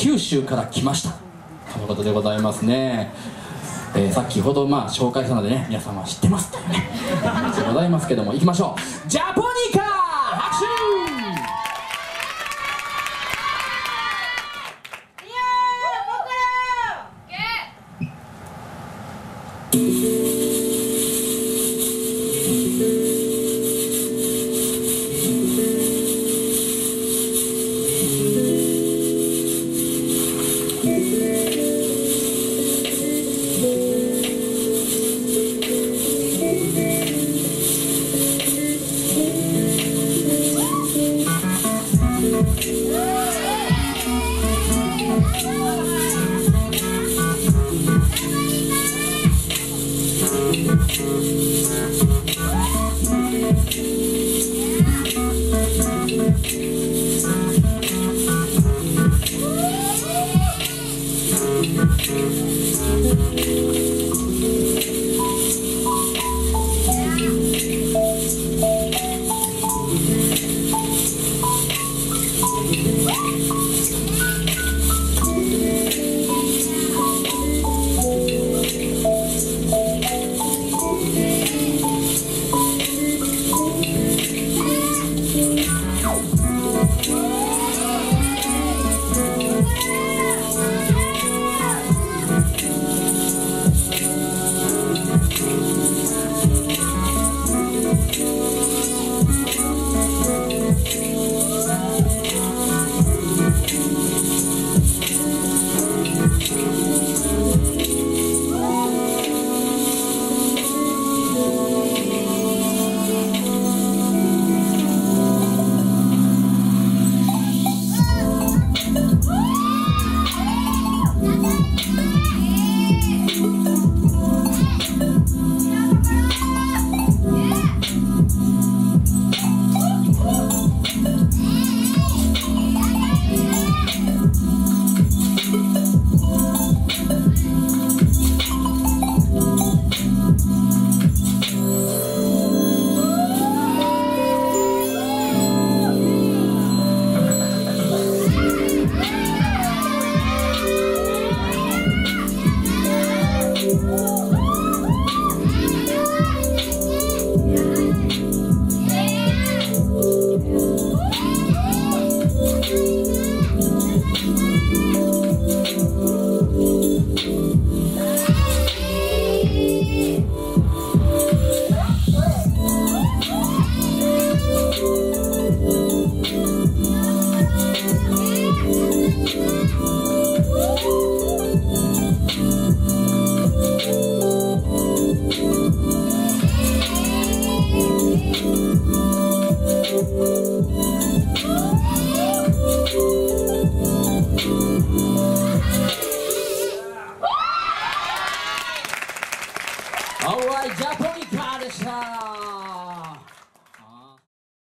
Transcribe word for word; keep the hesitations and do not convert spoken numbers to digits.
九州から来ましたということでございますね。えー、先ほどまあ紹介したのでね、皆さんは知ってますというね感じでございますけども、いきましょう。ジャポニカ拍手。All right, Japan.